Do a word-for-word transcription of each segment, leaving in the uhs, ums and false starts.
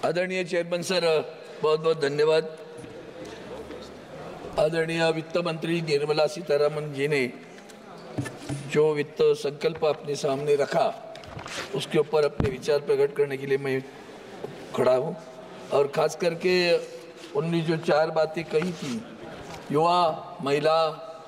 आदरणीय chairman sir, बहुत बहुत धन्यवाद। आदरणीय वित्त मंत्री निर्मला सीतारमण जी ने जो वित्त संकल्प अपने सामने रखा, उसके ऊपर अपने विचार प्रकट करने के लिए मैं खड़ा हूँ। और खास करके उन्होंने जो चार बातें कही थी, युवा, महिला,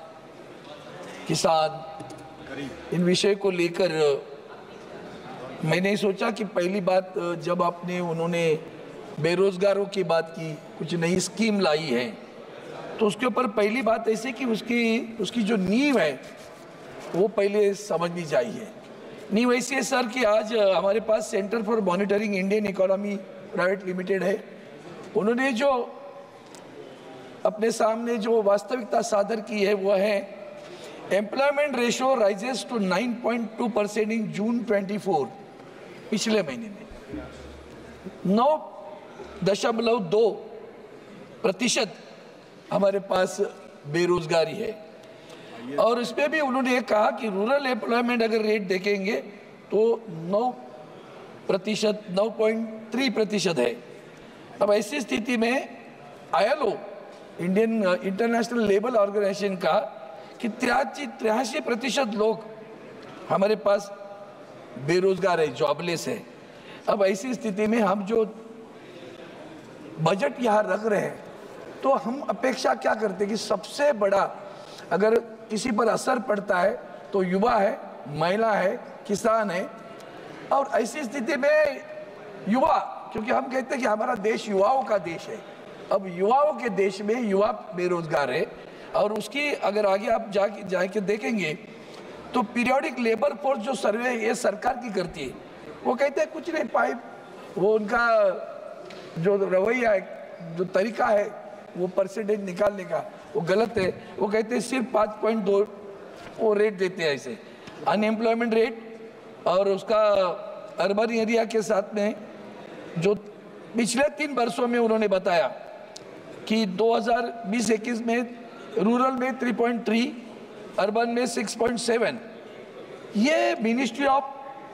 किसान, इन विषय को लेकर मैंने सोचा कि पहली बात, जब आपने उन्होंने बेरोजगारों की बात की, कुछ नई स्कीम लाई है, तो उसके ऊपर पहली बात ऐसे कि उसकी उसकी जो नींव है वो पहले समझनी चाहिए। नींव ऐसी है सर कि आज हमारे पास centre for monitoring Indian economy private limited है। उन्होंने जो अपने सामने जो वास्तविकता सादर की है वो है employment ratio rises to nine point two percent in June twenty four. पिछले महीने में नौ दशमलव दो प्रतिशत हमारे पास बेरोजगारी है। और इसमें भी उन्होंने ये कहा कि रूरल एम्प्लॉयमेंट अगर रेट देखेंगे तो नौ प्रतिशत नौ पॉइंट थ्री प्रतिशत है। अब ऐसी स्थिति में I L O, Indian international labour organisation का कि तिरासी तिरासी प्रतिशत लोग हमारे पास बेरोजगार है, जॉबलेस है। अब ऐसी स्थिति में हम जो बजट यहाँ रख रहे हैं, तो हम अपेक्षा क्या करते हैं कि सबसे बड़ा अगर किसी पर असर पड़ता है तो युवा है, महिला है, किसान है। और ऐसी स्थिति में युवा, क्योंकि हम कहते हैं कि हमारा देश युवाओं का देश है, अब युवाओं के देश में युवा बेरोजगार है। और उसकी अगर आगे आप जाके जाके देखेंगे तो पीरियोडिक लेबर फोर्स जो सर्वे ये सरकार की करती है, वो कहते हैं कुछ नहीं पाए, वो उनका जो रवैया है, जो तरीका है वो परसेंटेज निकालने का, वो गलत है। वो कहते हैं सिर्फ पाँच पॉइंट दो वो रेट देते हैं ऐसे अनएम्प्लॉयमेंट रेट। और उसका अर्बन एरिया के साथ में जो पिछले तीन वर्षों में उन्होंने बताया कि दो हज़ार बीस इक्कीस में रूरल में तीन पॉइंट तीन, अर्बन में छह पॉइंट सात। ये ministry of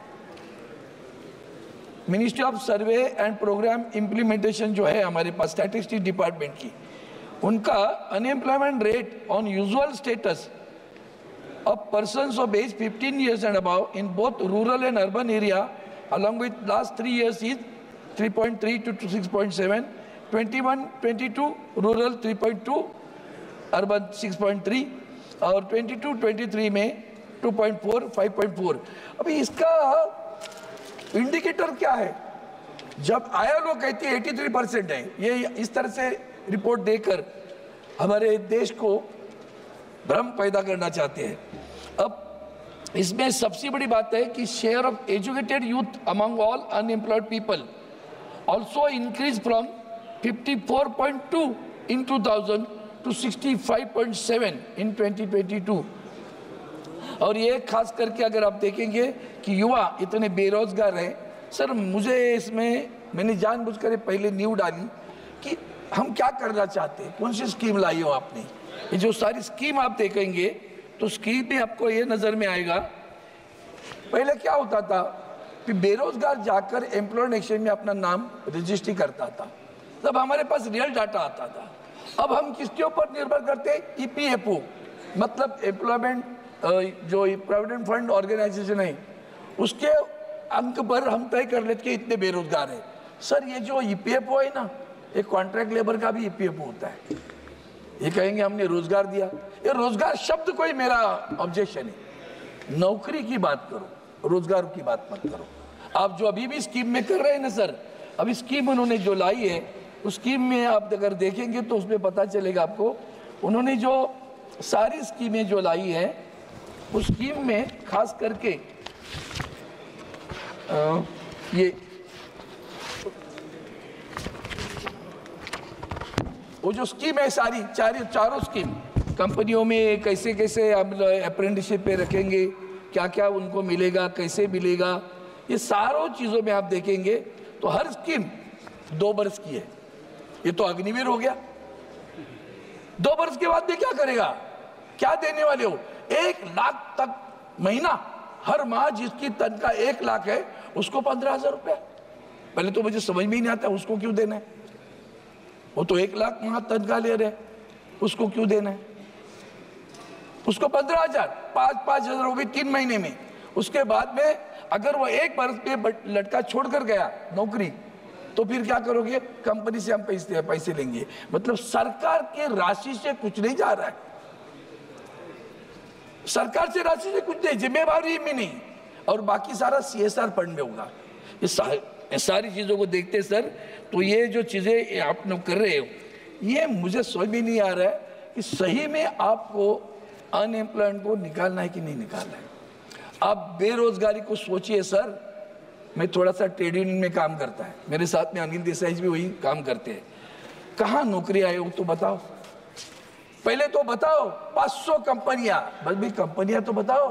ministry of survey and programme implementation जो है हमारे पास स्टैटिस्टिक्स डिपार्टमेंट की, उनका unemployment rate on usual status of persons of age fifteen years and above in both rural and urban area along with last three years is three point three to six point seven, twenty-one twenty-two rural three point two, urban six point three और बाईस तेईस में दो point चार, पाँच point चार। अभी इसका इंडिकेटर क्या है? जब आई एल ओ कहती है तिरासी परसेंट है, ये इस तरह से रिपोर्ट देकर हमारे देश को भ्रम पैदा करना चाहते हैं। अब इसमें सबसे बड़ी बात है कि share of educated youth among all unemployed people also increase from fifty four point two in two thousand two sixty five point seven in twenty twenty two. और ये खास करके अगर आप देखेंगे कि युवा इतने बेरोजगार हैं सर, मुझे इसमें मैंने जानबूझकर पहले न्यू डाली कि हम क्या करना चाहते हैं, कौन सी स्कीम लाई हो आपने। ये जो सारी स्कीम आप देखेंगे तो स्कीम में आपको ये नज़र में आएगा, पहले क्या होता था कि बेरोजगार जाकर एम्प्लॉयड एक्सचेंज में अपना नाम रजिस्ट्री करता था, तब हमारे पास रियल डाटा आता था। अब हम किसके ऊपर निर्भर करते हैं? ई पी एफ ओ, मतलब एम्प्लॉयमेंट जो प्रोविडेंट फंड ऑर्गेनाइजेशन है, उसके अंक पर हम तय कर लेते हैं इतने बेरोजगार है। सर ये जो ई पी एफ ओ है ना, एक कॉन्ट्रैक्ट लेबर का भी ई पी एफ ओ होता है। ये कहेंगे हमने रोजगार दिया, ये रोजगार शब्द कोई मेरा ऑब्जेक्शन है। नौकरी की बात करो, रोजगार की बात मत करो। आप जो अभी भी स्कीम में कर रहे हैं ना सर, अभी स्कीम उन्होंने जो लाई है, उस स्कीम में आप अगर देखेंगे तो उसमें पता चलेगा आपको, उन्होंने जो सारी स्कीमें जो लाई है उस स्कीम में खास करके आ, ये वो जो स्कीम है सारी चार चारों स्कीम कंपनियों में कैसे कैसे आप अप्रेंटिसशिप पे रखेंगे, क्या क्या उनको मिलेगा, कैसे मिलेगा, ये सारों चीज़ों में आप देखेंगे तो हर स्कीम दो बरस की है। ये तो अग्निवीर हो गया, दो बरस के बाद में क्या करेगा, क्या देने वाले हो? एक लाख तक महीना, हर माह जिसकी तनख्वाह एक लाख है उसको पंद्रह हजार रुपया। पहले तो मुझे समझ में ही नहीं आता उसको क्यों देना है। वो तो एक लाख वहां तनख्वाह ले रहे, उसको क्यों देना है? उसको पंद्रह हजार पाँच पाँच हजार वो भी तीन महीने में। उसके बाद में अगर वो एक बरस पे लटका छोड़कर गया नौकरी, तो फिर क्या करोगे? कंपनी से हम पैसे पैसे लेंगे। मतलब सरकार के राशि से कुछ नहीं जा रहा है, सरकार से राशि से कुछ नहीं, जिम्मेवारी में नहीं, और बाकी सारा सीएसआर फंड में होगा। ये सारी चीजों को देखते सर, तो ये जो चीजें आप लोग कर रहे हो, ये मुझे समझ में नहीं आ रहा है कि सही में आपको अनएम्प्लॉयमेंट को निकालना है कि नहीं निकालना है। आप बेरोजगारी को सोचिए सर। मैं थोड़ा सा ट्रेड यूनियन में काम करता है, मेरे साथ में अनिल देसाई जी भी वही काम करते हैं। कहाँ नौकरी आए हो तो बताओ, पहले तो बताओ। पाँच सौ कंपनियां, बस भी कंपनियां तो बताओ,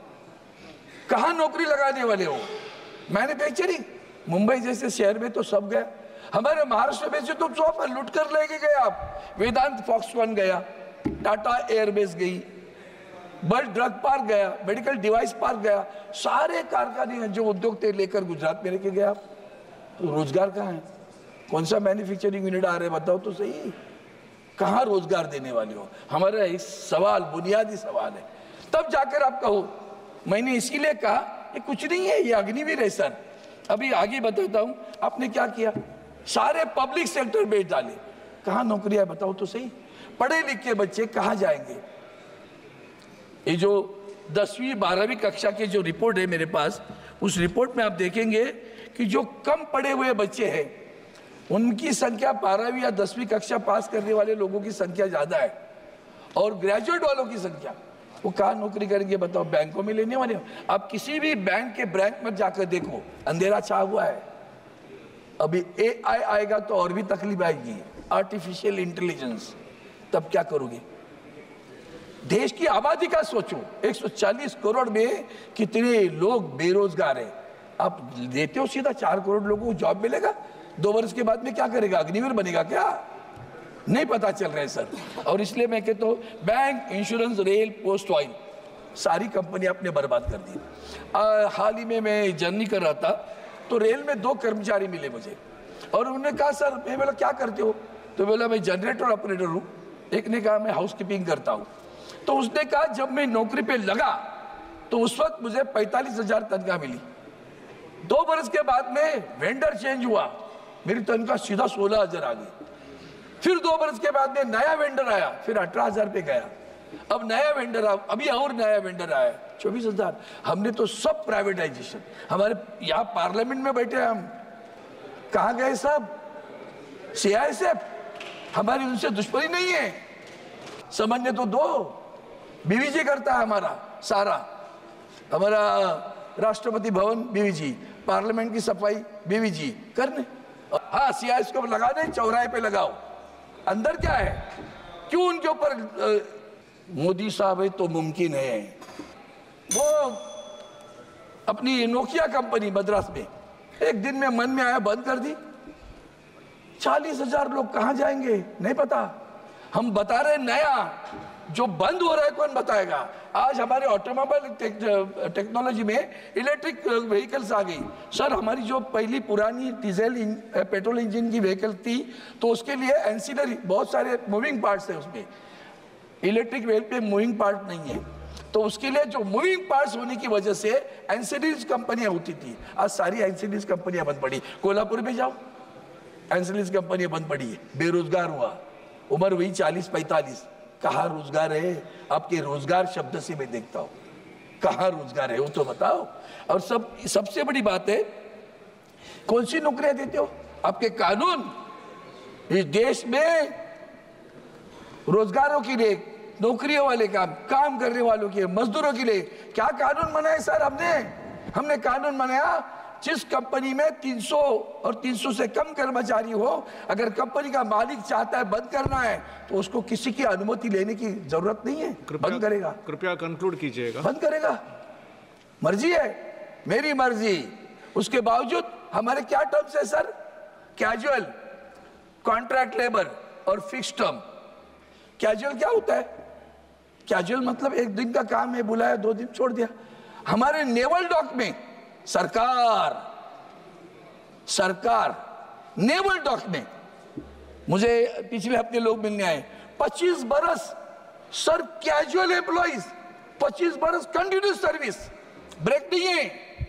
कहाँ नौकरी लगाने वाले हो? मैन्युफैक्चरिंग मुंबई जैसे शहर में तो सब गए, हमारे महाराष्ट्र में से तो सब लूट कर लेके गए आप। वेदांत फॉक्सकॉन गया, टाटा एयरबेस गई, बल ड्रग पार्क गया, मेडिकल डिवाइस पार्क गया, सारे कारखाने जो उद्योग थे लेकर गुजरात में लेके गया। तो रोजगार कहाँ है? कौन सा मैन्युफैक्चरिंग यूनिट आ रहे बताओ तो सही, कहाँ रोजगार देने वाले हो? हमारा इस सवाल बुनियादी सवाल है, तब जाकर आप कहो। मैंने इसीलिए कहा ये कुछ नहीं है, ये अग्निवीर है सर। अभी आगे बताता हूं आपने क्या किया, सारे पब्लिक सेक्टर बेच डाले, कहाँ नौकरियां बताओ तो सही। पढ़े लिखे बच्चे कहाँ जाएंगे? ये जो दसवीं बारहवीं कक्षा के जो रिपोर्ट है मेरे पास, उस रिपोर्ट में आप देखेंगे कि जो कम पढ़े हुए बच्चे हैं उनकी संख्या बारहवीं या दसवीं कक्षा पास करने वाले लोगों की संख्या ज्यादा है, और ग्रेजुएट वालों की संख्या, वो कहाँ नौकरी करेंगे बताओ? बैंकों में लेने वाले हो। आप किसी भी बैंक के ब्रांच में जाकर देखो, अंधेरा छा हुआ है। अभी एआई आएगा तो और भी तकलीफ आएगी, आर्टिफिशियल इंटेलिजेंस, तब क्या करोगे? देश की आबादी का सोचो, एक सौ चालीस करोड़ में कितने लोग बेरोजगार हैं। आप देते हो सीधा चार करोड़ लोगों को जॉब मिलेगा, दो वर्ष के बाद में क्या करेगा? अग्निवीर बनेगा क्या? नहीं पता चल रहा है सर। और इसलिए मैं कहता हूँ bank, insurance, rail, post, oil, सारी कंपनी आपने बर्बाद कर दी। आ, हाल ही में मैं जर्नी कर रहा था तो रेल में दो कर्मचारी मिले मुझे, और उन्होंने कहा सर, मैं बोला क्या करते हो? तो बोला मैं जनरेटर ऑपरेटर हूँ। एक ने कहा मैं हाउस कीपिंग करता हूँ। तो उसने कहा जब मैं नौकरी पे लगा तो उस वक्त मुझे पैंतालीस हजार तनख्वाह मिली। दो बरस के बाद में वेंडर चेंज हुआ, मेरी तनख्वाह सीधा सोलह हजार आ गई। फिर दो बरस के बाद में नया वेंडर आया, फिर अठारह हजार पे गया। अब नया वेंडर आ, अभी और नया वेंडर आया, चौबीस हजार। हमने तो सब प्राइवेटाइजेशन, हमारे यहाँ पार्लियामेंट में बैठे हम, कहाँ गए सब? सीआईएसएफ, हमारी उनसे दुश्मनी नहीं है, समझने तो दो। बीवीजी करता है हमारा सारा, हमारा राष्ट्रपति भवन बीवीजी, पार्लियामेंट की सफाई बीवीजी करने। हाँ, सीआईएस को लगा दे, चौराहे पे लगाओ। अंदर क्या है? क्यों उनके ऊपर? मोदी साहब है तो मुमकिन है। वो अपनी नोकिया कंपनी मद्रास में एक दिन में मन में आया बंद कर दी। चालीस हजार लोग कहाँ जाएंगे नहीं पता। हम बता रहे नया, जो बंद हो रहा है कौन बताएगा? आज हमारे ऑटोमोबाइल टेक, टेक्नोलॉजी में इलेक्ट्रिक व्हीकल्स आ गई। सर, हमारी जो पहली पुरानी डीजल पेट्रोल इंजन की व्हीकल थी तो उसके लिए एंसिलरी बहुत सारे मूविंग पार्ट्स है उसमें। इलेक्ट्रिक व्हीकल पे मूविंग पार्ट नहीं है, तो उसके लिए जो मूविंग पार्ट्स होने की वजह से एंसिलरीज कंपनियां होती थी, आज सारी एंसिलरीज कंपनियां बंद पड़ी। कोल्हापुर में जाओ, एंसिलरीज कंपनियां बंद पड़ी है, बेरोजगार हुआ, उम्र वही चालीस पैंतालीस। कहाँ रोजगार है? आपके रोजगार शब्द से मैं देखता हूँ, कहाँ रोजगार है वो तो बताओ। और सब सबसे बड़ी बात है, कौन सी नौकरियां देते हो? आपके कानून इस देश में रोजगारों के लिए, नौकरियों वाले काम काम करने वालों के, मजदूरों के लिए क्या कानून बनाए सर? हमने हमने कानून बनाया, जिस कंपनी में तीन सौ और तीन सौ से कम कर्मचारी हो, अगर कंपनी का मालिक चाहता है बंद करना है तो उसको किसी की अनुमति लेने की जरूरत नहीं है, बंद करेगा। कृपया कंक्लूड कीजिएगा। बंद करेगा, मर्जी है, मेरी मर्जी। उसके बावजूद हमारे क्या टर्म्स है सर? कैजुअल, कॉन्ट्रैक्ट लेबर और फिक्स टर्म। कैजुअल क्या होता है? कैजुअल मतलब एक दिन का काम है, बुलाया दो दिन छोड़ दिया। हमारे नेवल डॉक में सरकार सरकार नेवल डॉक में, मुझे पिछले हफ्ते लोग मिलने आए, पच्चीस बरस सर कैजुअल एम्प्लॉइज, पच्चीस बरस कंटिन्यूस सर्विस, ब्रेक नहीं है,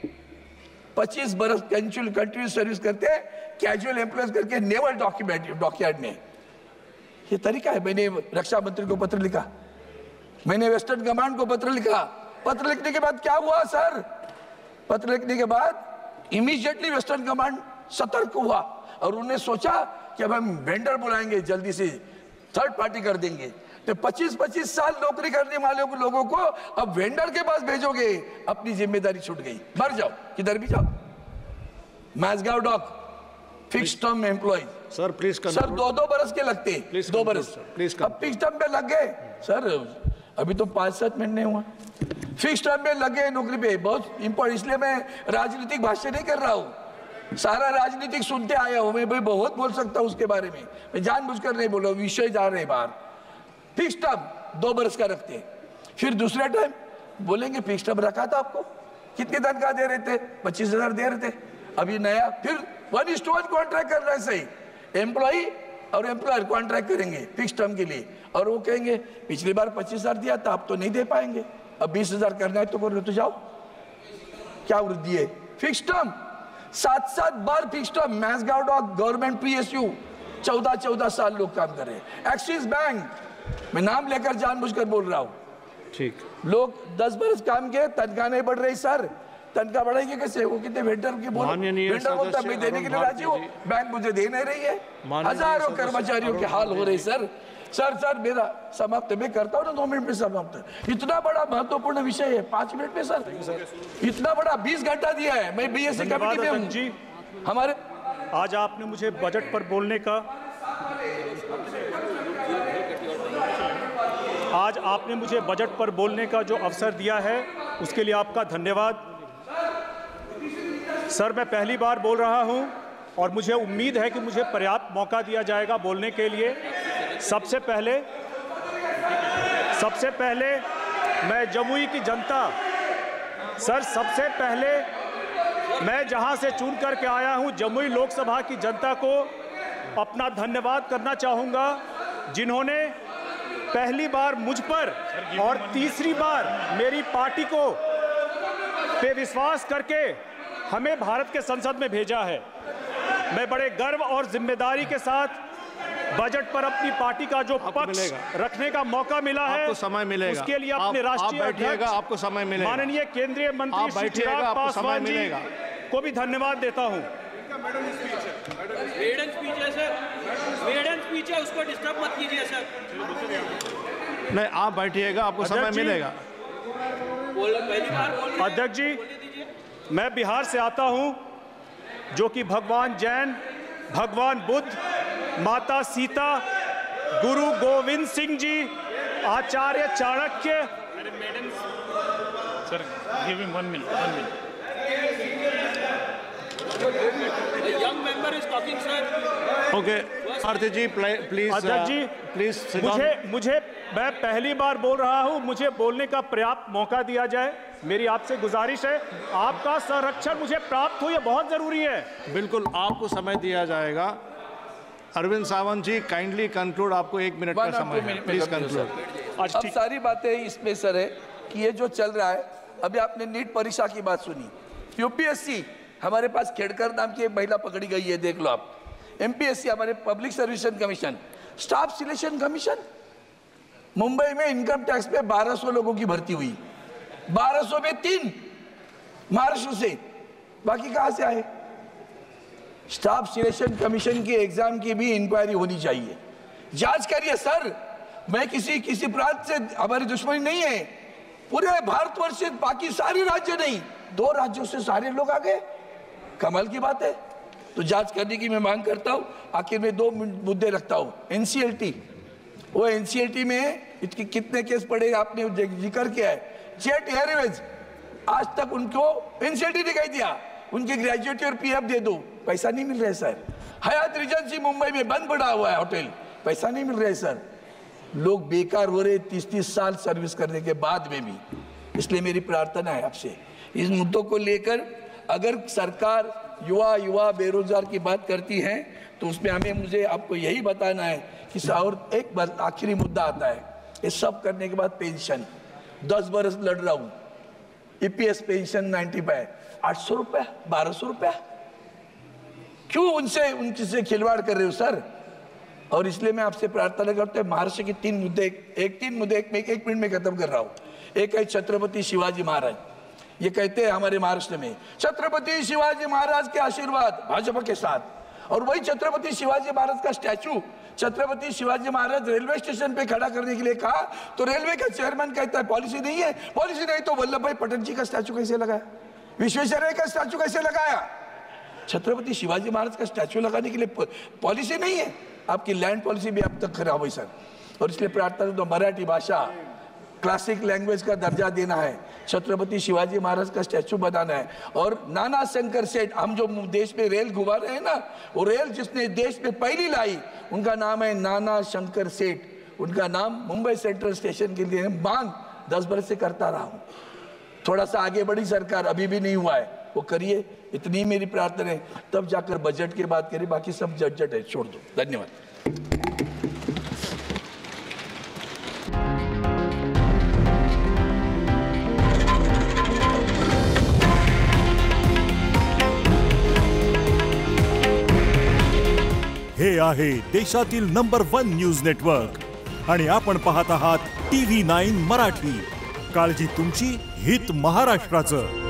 पच्चीस बरस कंटिन्यूस सर्विस करते हैं कैजुअल एम्प्लॉइज करके नेवल डॉक्यूमेंट डॉकयार्ड में। ये तरीका है। मैंने रक्षा मंत्री को पत्र लिखा, मैंने वेस्टर्न कमांड को पत्र लिखा। पत्र लिखने के बाद क्या हुआ सर? पत्र लिखने के बाद इमीडिएटली वेस्टर्न कमांड सतर्क हुआ और उन्होंने सोचा कि अब हम वेंडर बुलाएंगे, जल्दी से थर्ड पार्टी कर देंगे। तो पच्चीस पच्चीस साल नौकरी करने वाले लोगों को अब वेंडर के पास भेजोगे, अपनी जिम्मेदारी छूट गई, मर जाओ, किधर भी जाओ। Mazagon dock fix term employ sir please sir दो दो बरस के लगते, दो बरस, प्लीज अब फिक्स टर्म पे लग गए सर, अभी तो पांच सात महीने हुआ, फिक्स टर्म में लगे नौकरी पे। बहुत इंपॉर्टेंट, इसलिए मैं राजनीतिक भाष्य नहीं कर रहा हूँ, सारा राजनीतिक सुनते आया हूँ मैं, भाई बहुत बोल सकता हूँ उसके बारे में, मैं जानबूझकर नहीं बोल रहा, विषय जा रहे बाहर। फिक्स टर्म दो बरस का रखते, फिर दूसरे टाइम बोलेंगे फिक्स टर्म रखा था आपको, कितने तनख्वाह दे रहे थे? पच्चीस हजार दे रहे थे, अभी नया फिर one is to one contract कर रहे हैं, सही एम्प्लॉई और एम्प्लॉयर कॉन्ट्रैक्ट करेंगे फिक्स टर्म के लिए, और वो कहेंगे पिछली बार पच्चीस हजार दिया था, अब तो नहीं दे पाएंगे, अब बीस हजार करना है तो करो, तो जाओ। क्या वृद्धि है? फिक्स टर्म, सात सात बार fix term. Mazagon dock government PSU चौदह चौदह साल लोग काम कर रहे हैं। एक्सिस बैंक, मैं नाम लेकर जानबूझकर बोल रहा हूँ, ठीक, लोग दस बरस काम किए, तनख्वाह नहीं बढ़ रही सर, तनख्वाह बढ़ाएंगे कैसे? वो कितने वेंडर की बोल, वेंडर बोलता मैं देने के लिए राजी हूँ, बैंक मुझे दे नहीं रही है, हजारों कर्मचारियों के हाल हो रहे सर। सर सर मेरा समाप्त, मैं करता हूँ ना दो मिनट में समाप्त। इतना बड़ा महत्वपूर्ण विषय है, पांच मिनट में सर, इतना बड़ा बीस घंटा दिया है। मैं बीएससी कमेटी में हूँ जी। हमारे आज आपने मुझे बजट पर बोलने का आज आपने मुझे बजट पर बोलने का जो अवसर दिया है, उसके लिए आपका धन्यवाद। सर मैं पहली बार बोल रहा हूं और मुझे उम्मीद है कि मुझे पर्याप्त मौका दिया जाएगा बोलने के लिए। सबसे पहले सबसे पहले मैं जमुई की जनता, सर सबसे पहले मैं जहां से चुन करके आया हूं, जमुई लोकसभा की जनता को अपना धन्यवाद करना चाहूँगा, जिन्होंने पहली बार मुझ पर और तीसरी बार मेरी पार्टी को पे विश्वास करके हमें भारत के संसद में भेजा है। मैं बड़े गर्व और जिम्मेदारी के साथ बजट पर अपनी पार्टी का जो पक्ष रखने का मौका मिला है, आपको समय मिलेगा, उसके लिए अपने राष्ट्रीय अध्यक्ष, आपको समय मिलेगा, माननीय केंद्रीय मंत्री श्री चिराग पासवान जी को भी धन्यवाद देता हूं। मेडन स्पीच है सर, मेडन स्पीच है, उसको डिस्टर्ब मत कीजिए सर। नहीं, आप बैठिएगा, आपको समय मिलेगा। अध्यक्ष जी, मैं बिहार से आता हूं, जो कि भगवान जैन, भगवान Buddha, Mata Sita, Guru Gobind Singh ji, Acharya Chanakya, sir give him one minute one minute young member is talking sir. Okay Aarti ji please. अध्यक्ष जी प्लीज मुझे मुझे मैं पहली बार बोल रहा हूं, मुझे बोलने का पर्याप्त मौका दिया जाए, मेरी आपसे गुजारिश है। आपका संरक्षण मुझे प्राप्त हो, यह बहुत जरूरी है। बिल्कुल, आपको समय दिया जाएगा। अरविंद सावंत जी काइंडली कंक्लूड, आपको एक मिनट का समय है, प्लीज कंक्लूड। अब सारी बातें इसमें सर है कि ये जो चल रहा है, अभी आपने नीट परीक्षा की बात सुनी, यूपीएससी हमारे पास खेड़कर नाम की एक महिला पकड़ी गई है, देख लो आप, एमपीएससी हमारे public service commission, staff selection commission, Mumbai में इनकम टैक्स पे बारह सौ लोगों की भर्ती हुई, बारह सौ में तीन महाराष्ट्र से, बाकी कहां से आए? स्टाफ सिलेक्शन कमीशन की एग्जाम की भी इंक्वायरी होनी चाहिए, जांच करिए सर। मैं किसी किसी प्रांत से हमारी दुश्मनी नहीं है, पूरे भारतवर्ष से बाकी सारे राज्य नहीं, दो राज्यों से सारे लोग आ गए, कमाल की बात है। तो जांच करने की मैं मांग करता हूं। आखिर में दो मुद्दे रखता हूं। एनसीएलटी, वो एनसीएलटी में इसके कितने केस पड़े आपने जिक्र किया है। जेट एयरवेज, आज तक उनको एनसीएलटी ने कह दिया उनकी ग्रेजुएटी और पीएफ दे दो, पैसा नहीं मिल रहा है सर। हयात रिजेंसी मुंबई में बंद पड़ा हुआ है होटल, पैसा नहीं मिल रहा है सर। लोग बेकार हो रहे तीस तीस साल सर्विस करने के बाद में भी। इसलिए मेरी प्रार्थना है आपसे, इस मुद्दों को लेकर अगर सरकार युवा युवा बेरोजगार की बात करती हैं तो उसमें हमें मुझे आपको यही बताना है कि और एक बार आखिरी मुद्दा आता है, ये सब करने के बाद पेंशन, दस बरस लड़ रहा हूँ, ईपीएस पेंशन नाइन्टी फाइव, आठ सौ रुपया, बारह सौ रुपया, क्यों उनसे उनसे खिलवाड़ कर रहे हो सर? और इसलिए मैं आपसे प्रार्थना करता हूँ, महाराष्ट्र के तीन मुद्दे, एक तीन मुद्दे एक, एक, एक मिनट में खत्म कर रहा हूँ। एक है छत्रपति शिवाजी महाराज, ये कहते हैं हमारे महाराष्ट्र में छत्रपति शिवाजी महाराज के आशीर्वाद भाजपा के साथ, और वही छत्रपति शिवाजी महाराज का statue Chhatrapati Shivaji Maharaj railway station पे खड़ा करने के लिए कहा तो रेलवे का चेयरमैन कहता है पॉलिसी नहीं है, पॉलिसी नहीं तो वल्लभ भाई पटेल जी का स्टैचू कैसे लगाया, विश्वेश्वरैया का स्टैचू कैसे लगाया? छत्रपति शिवाजी महाराज का स्टैचू लगाने के लिए पॉलिसी नहीं है। आपकी लैंड पॉलिसी भी अब तक खराब हुई सर, और इसलिए प्रार्थना तो मराठी भाषा क्लासिक लैंग्वेज का दर्जा देना है, छत्रपति शिवाजी महाराज का स्टैचू बनाना है। और नाना शंकर सेठ, हम जो देश में रेल घुमा रहे हैं ना, वो रेल जिसने देश में पहली लाई उनका नाम है नाना शंकर सेठ, उनका नाम मुंबई सेंट्रल स्टेशन के लिए मांग दस बरस से करता रहा हूँ। थोड़ा सा आगे बढ़ी सरकार, अभी भी नहीं हुआ है, वो करिए, इतनी मेरी प्रार्थना है। तब जाकर बजट की बात करिए, बाकी सब झटझट है, छोड़ दो। धन्यवाद। हे आहे देशातील नंबर वन न्यूज नेटवर्क आणि आपण पाहत आहात टीव्ही नाईन मराठी। काळजी तुमची, हित महाराष्ट्राचं।